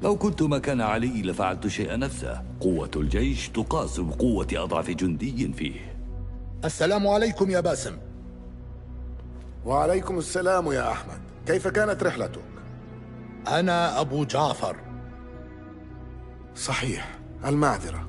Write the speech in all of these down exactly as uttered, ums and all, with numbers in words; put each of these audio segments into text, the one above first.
لو كنت مكان علي لفعلت شيء نفسه. قوة الجيش تقاس بقوة أضعف جندي فيه. السلام عليكم يا باسم. وعليكم السلام يا أحمد، كيف كانت رحلتك؟ أنا أبو جعفر. صحيح، المعذرة.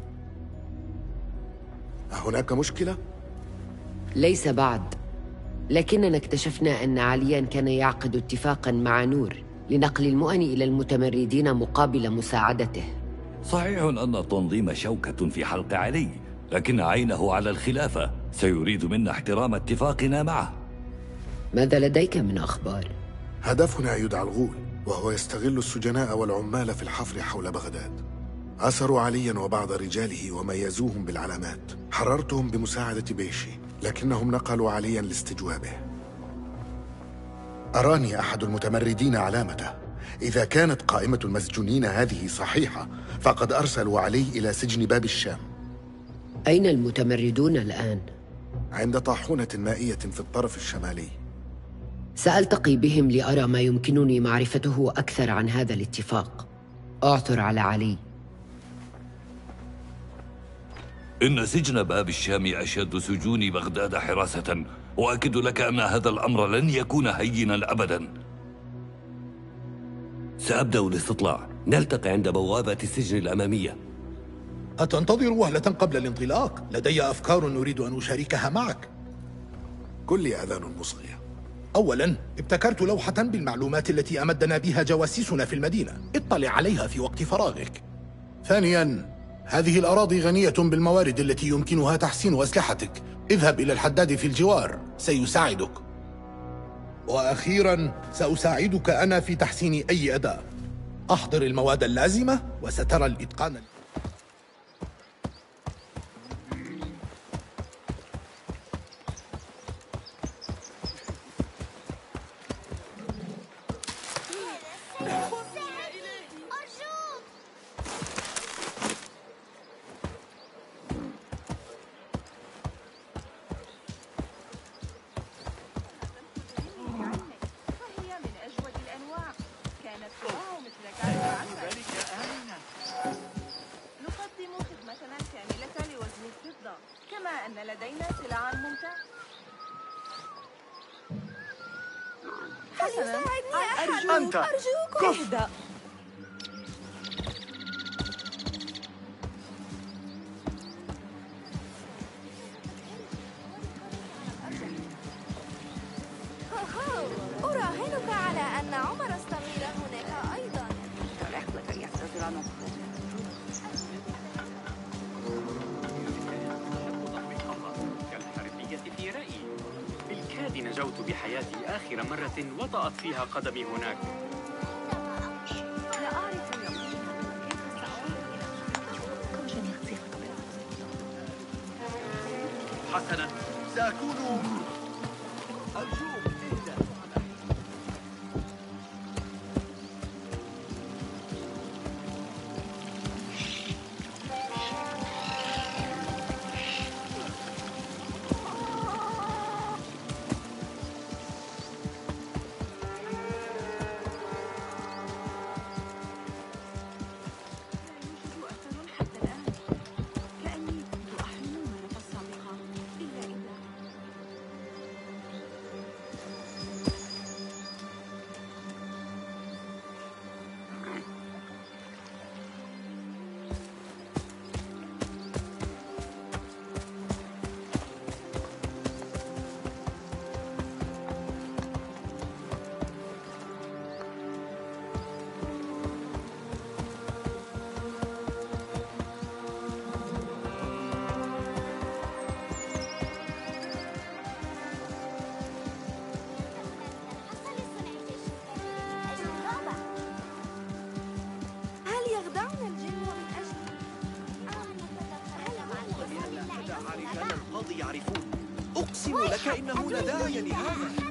أهناك مشكلة؟ ليس بعد، لكننا اكتشفنا أن عليا كان يعقد اتفاقاً مع نور لنقل المؤن إلى المتمردين مقابل مساعدته. صحيح أن التنظيم شوكة في حلق علي، لكن عينه على الخلافة، سيريد منا احترام اتفاقنا معه. ماذا لديك من أخبار؟ هدفنا يدعى الغول، وهو يستغل السجناء والعمال في الحفر حول بغداد. أسروا عليا وبعض رجاله وميزوهم بالعلامات. حررتهم بمساعدة بيشي، لكنهم نقلوا عليا لاستجوابه. أراني أحد المتمردين علامته. إذا كانت قائمة المسجونين هذه صحيحة، فقد أرسلوا علي إلى سجن باب الشام. أين المتمردون الآن؟ عند طاحونة مائية في الطرف الشمالي. سألتقي بهم لأرى ما يمكنني معرفته أكثر عن هذا الاتفاق. أعثر على علي. إن سجن باب الشام أشد سجون بغداد حراسة، وأكد لك أن هذا الأمر لن يكون هينا أبدا. سأبدأ الاستطلاع. نلتقي عند بوابة السجن الأمامية. أتنتظر وهلة قبل الانطلاق؟ لدي أفكار نريد أن أشاركها معك. كل أذان مصغية. أولاً، ابتكرت لوحة بالمعلومات التي أمدنا بها جواسيسنا في المدينة. اطلع عليها في وقت فراغك. ثانياً، هذه الأراضي غنية بالموارد التي يمكنها تحسين أسلحتك. اذهب إلى الحداد في الجوار، سيساعدك. وأخيراً، سأساعدك أنا في تحسين أي أداء. أحضر المواد اللازمة وسترى الإتقان. أنت أرجوك اهدأ. أراهنك على أن عمر الصغير هناك أيضا. كالحربية في رأيي. بالكاد نجوت بحياتي آخر مرة وطأت فيها قدمي هناك. لا أعرف حسنا، سأكون أرجوك اهدأ. يعرفون. أقسم لك إنه لا داعي لهذا.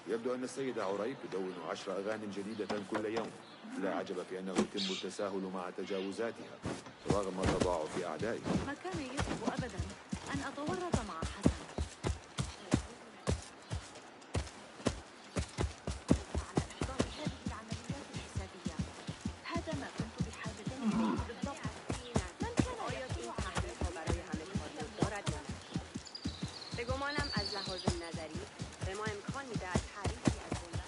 يبدو أن السيد عريب يدون عشر أغانم جديدة كل يوم. لا عجب في أنه يتم التساهل مع تجاوزاتها رغم تضاعف أعدائها. ما كان يجب أبدا أن أتورط مع حسن على إحضار هذه العمليات الحسابية. هذا ما كنت بحاجة إليه بالضبط. من كان يطلع على بگمانم از لحاظ نظری به ما امکان می‌دهد تعریفی از زندان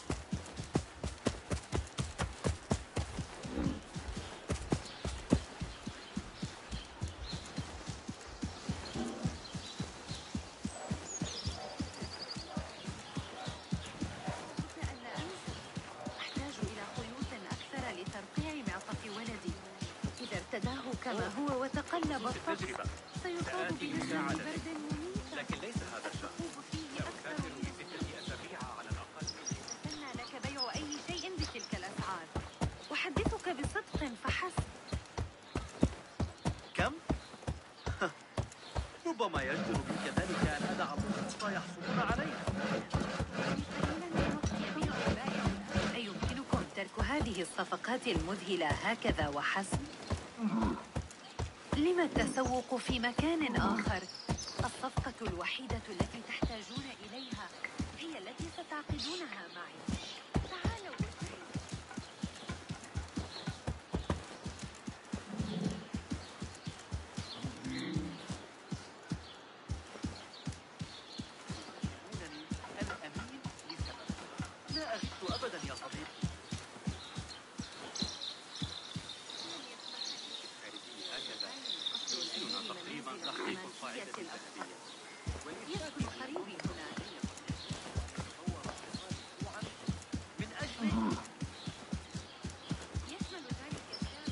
أحتاج إلى خيوط أكثر لترقيع معطف ولدي. إذا ارتداه كما هو وتقلب الطقس سيصاب بنزلة برد مميتة. لكن ليس هذا الشخص يكافر بستة أسابيع على الأقل. أتمنى لك بيع أي شيء بتلك الأسعار. أحدثك بصدق فحسب. كم؟ ربما يجدر بي كذلك أن أدع الأطفال يحصلون عليها. أيمكنكم ترك هذه الصفقات المذهلة هكذا وحسب؟ لم التسوق في مكان آخر؟ الصفقة الوحيدة التي تحتاجون إليها هي التي ستعقدونها معي. تعالوا الأمين لسبب. لا أغث أبدا يا صديقي. هكذا يمكننا تقريبا تحقيق القاعدة الذهبية. يسكن قريبي هنا. من أجل يشمل ذلك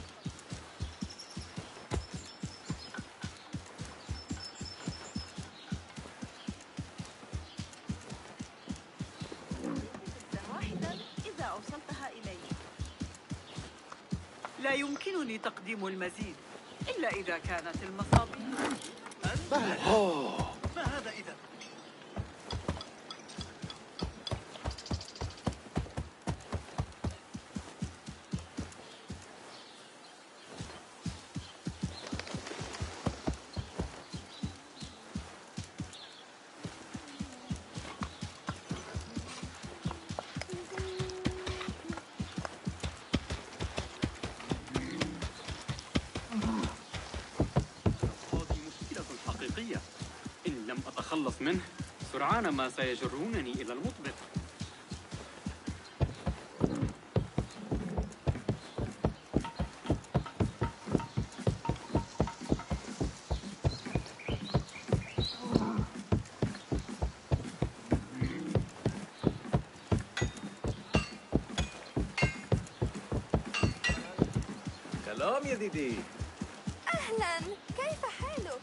واحدا إذا أوصلتها إلي. لا يمكنني تقديم المزيد إلا إذا كانت المصابيح. ما هذا إذا؟ إن لم أتخلص منه سرعان ما سيجرونني إلى المطبخ. سلام يا ديدي. أهلا، كيف حالك؟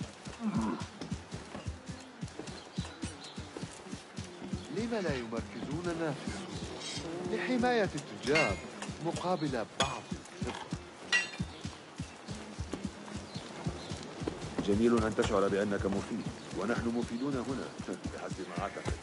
لم لا يمركزوننا في السوق لحماية التجار مقابل بعض الخبرة؟ جميل أن تشعر بأنك مفيد، ونحن مفيدون هنا بحسب ما أعتقد.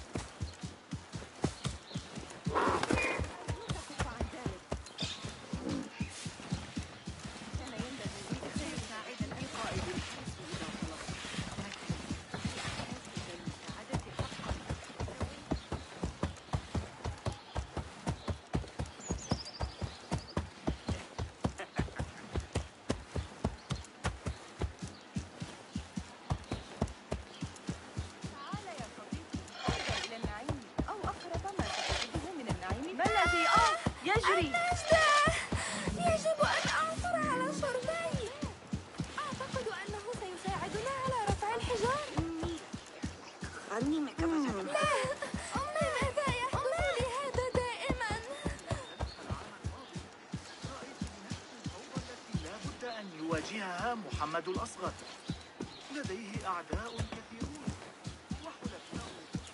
يواجهها محمد الأصغر. لديه أعداء كثيرون وحلفاء.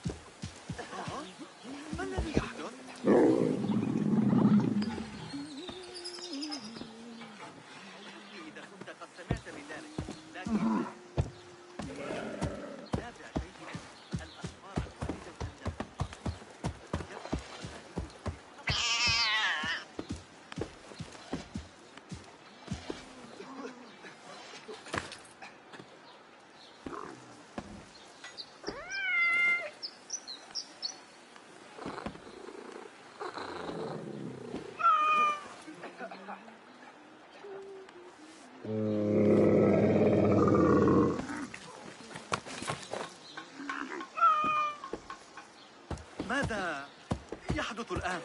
ما الذي يحدث؟ إذا كنت قد سمعت بذلك، لكن تابع جيدا الأخبار الواردة عندنا. ماذا يحدث الآن؟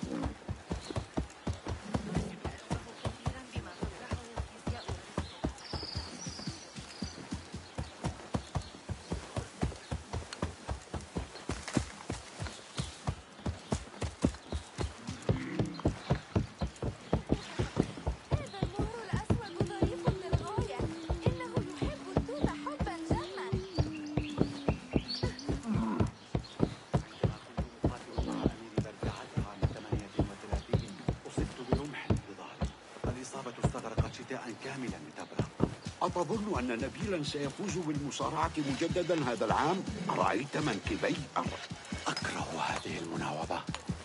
أتظن أن نبيلا سيفوز بالمصارعة مجددا هذا العام؟ أرأيت منكبي أرض؟ أكره هذه المناوبة.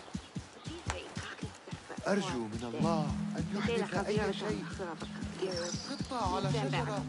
أرجو من الله أن يحدث أي شيء. قطة على شجرة.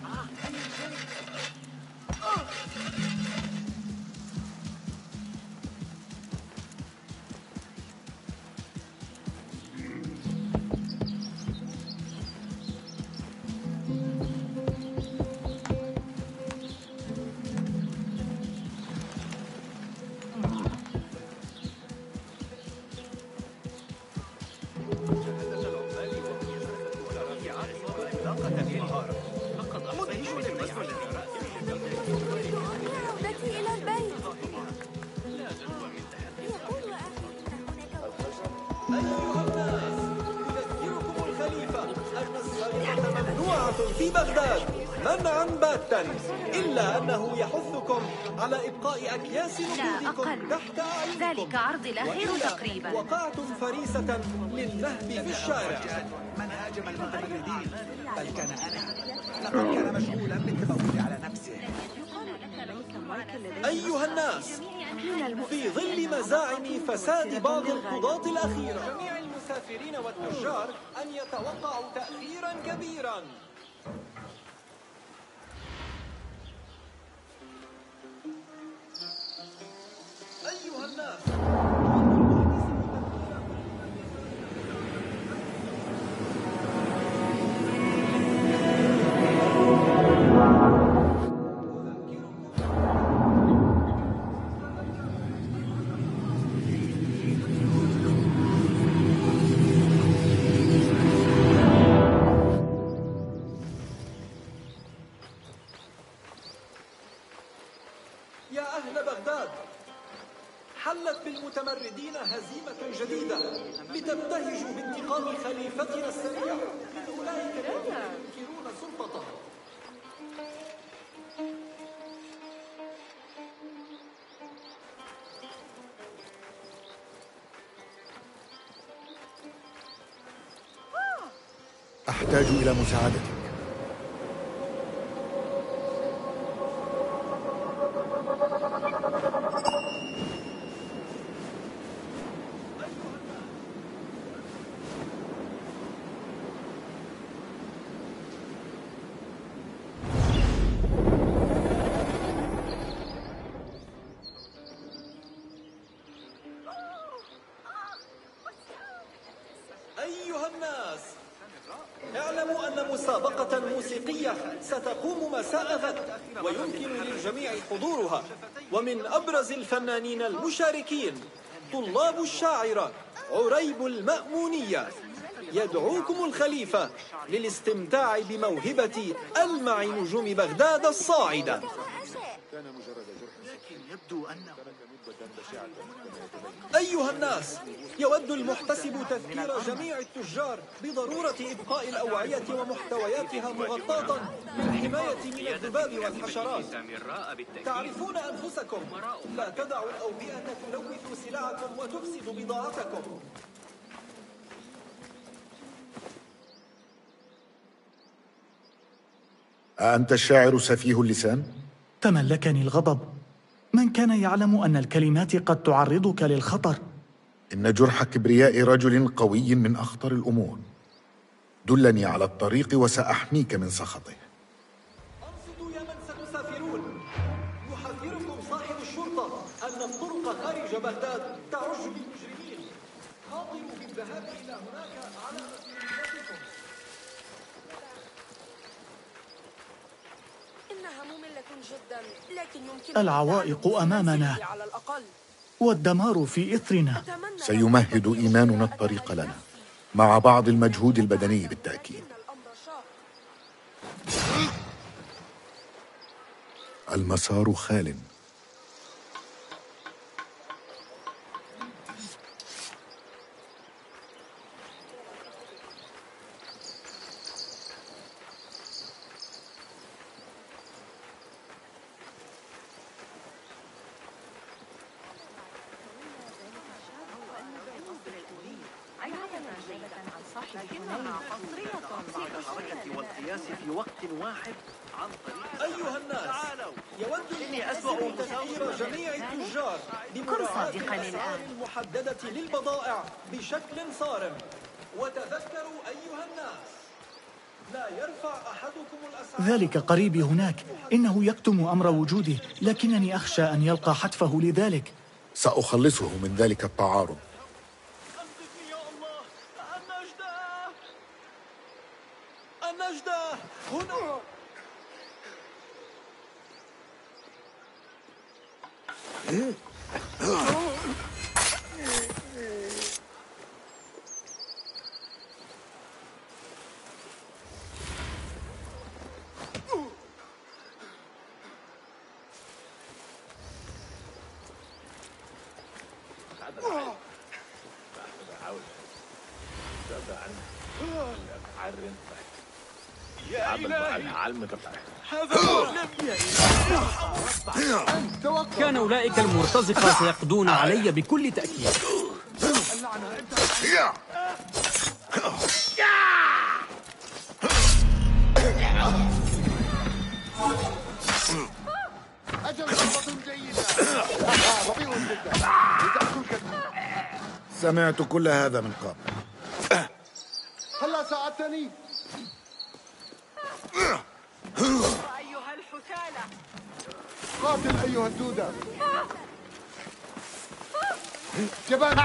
في بغداد منعا باتا، إلا أنه يحثكم على إبقاء أكياس نقودكم تحت أعينكم، ذلك عرض الأخير تقريبا. وقعتم فريسة للنهب في الشارع. من هاجم المتمردين؟ بل كان أنا. لقد كان مشغولا بالتبول على نفسه. أيها الناس، في ظل مزاعم فساد بعض القضاة الأخيرة، جميع المسافرين والتجار أن يتوقعوا تأخيرا كبيرا. أيها الناس، يا أهل بغداد، حلت بالمتمردين هزيمة جديدة لتبتهجوا بانتقام خليفتنا السريع من أولئك الذين ينكرون سلطته. أحتاج إلى مساعدتك. أيها الناس، اعلموا أن مسابقة موسيقية ستقوم مساء غد، ويمكن للجميع حضورها، ومن أبرز الفنانين المشاركين طلاب الشاعرة عريب المأمونية. يدعوكم الخليفة للاستمتاع بموهبة ألمع نجوم بغداد الصاعدة. كان مجرد جرح، لكن يبدو أنه أيها الناس، يود المحتسب تذكير جميع التجار بضرورة إبقاء الأوعية ومحتوياتها مغطاة للحماية من الذباب والحشرات. تعرفون أنفسكم، لا تدعوا الأوبئة تلوث سلعكم وتفسد بضاعتكم. أأنت الشاعر سفيه اللسان؟ تملكني الغضب. من كان يعلم أن الكلمات قد تعرضك للخطر؟ إن جرح كبرياء رجل قوي من أخطر الأمور. دلني على الطريق وسأحميك من سخطه. أنصتوا يا من ستسافرون. يحذركم صاحب الشرطة أن الطرق خارج بغداد تعج بالمجرمين. خاطروا بالذهاب إلى هناك على مسؤوليتكم. إنها مملة جدا، لكن يمكن العوائق أمامنا، والدمار في إثرنا. سيمهد إيماننا الطريق لنا، مع بعض المجهود البدني بالتأكيد. المسار خال. والقياس في وقت واحد عن طريق أيها الناس، يود إني أسوأ تسعير جميع التجار بمراعاة الأسعار المحددة للبضائع بشكل صارم. وتذكروا أيها الناس، لا يرفع أحدكم الأسعار. ذلك قريبي هناك إنه يكتم أمر وجوده، لكنني أخشى أن يلقى حتفه لذلك. سأخلصه من ذلك التعارض. النجدة هنا. كان أولئك المرتزقة سيقضون علي بكل تأكيد. سمعت كل هذا من قبل. هلا ساعدتني. أيها الحثالة، قاتل أيها الدودة. جبان.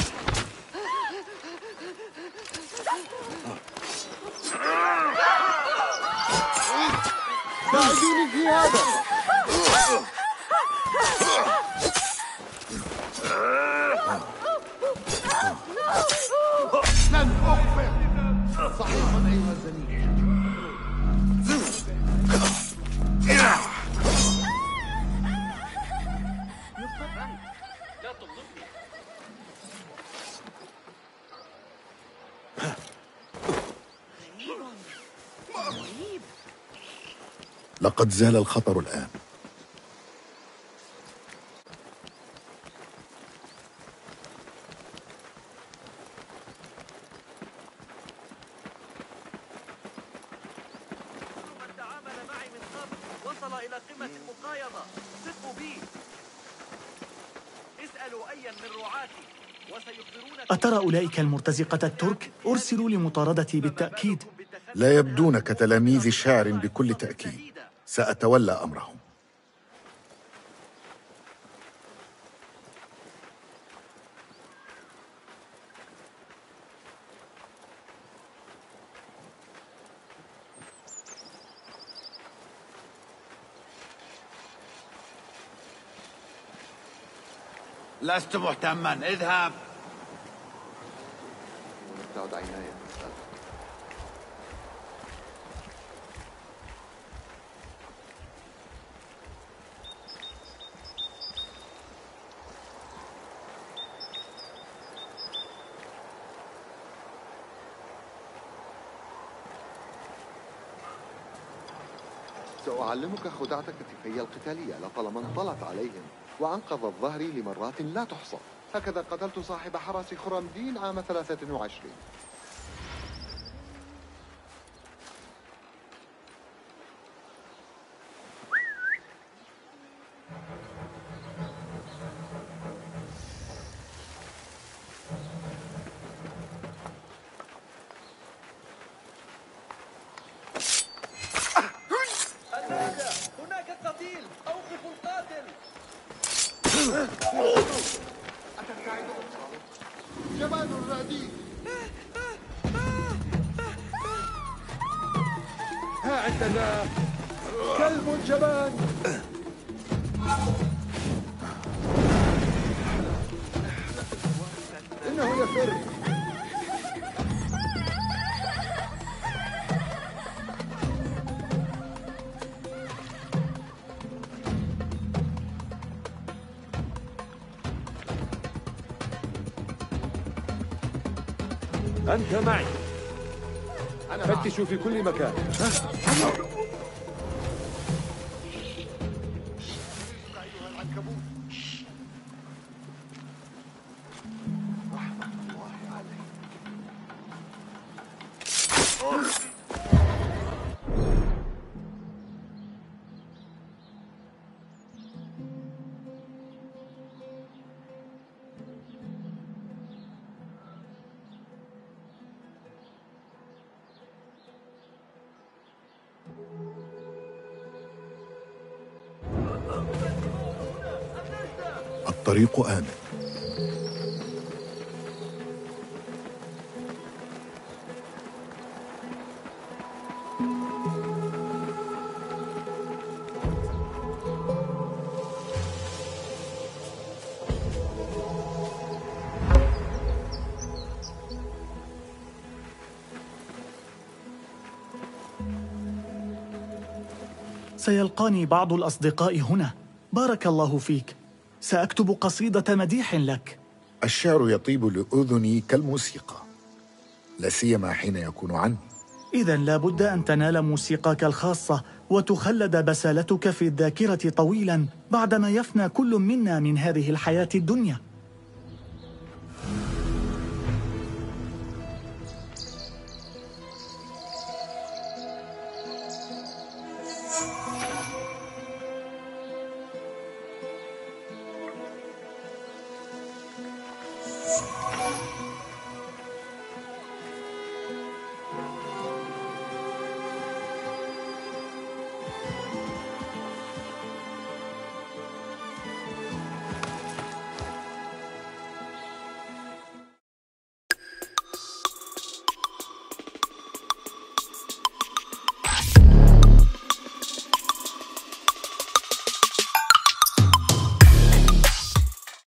ساعدوني في هذا. لن أخفر. صحيحا أيها الزنيج. لا تطلبني. لقد زال الخطر الآن. أترى أولئك المرتزقة الترك أرسلوا لمطاردتي بالتأكيد؟ لا يبدون كتلاميذ شاعر بكل تأكيد. سأتولى أمرهم. لست مهتما، اذهب. تعد عيناي. سأعلمك خدعة كتفي القتالية لطالما انطلت عليهم، وأنقذ الظهر لمرات لا تحصى. هكذا قتلت صاحب حرس خرمدين عام ثلاثة وعشرين. هناك قتيل، أوقفوا القاتل. جبان الرادي. ها عندنا كلب جبان. إنه يفر. أنت معي. فتشوا في كل مكان. الطريق آمن. سيلقاني بعض الأصدقاء هنا. بارك الله فيك. سأكتب قصيدة مديح لك. الشعر يطيب لأذني كالموسيقى، لا سيما حين يكون عني. إذا لابد أن تنال موسيقاك الخاصة وتخلد بسالتك في الذاكرة طويلا بعدما يفنى كل منا من هذه الحياة الدنيا.